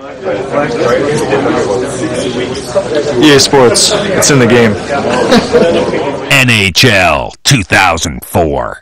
EA Sports. It's in the game. NHL 2004.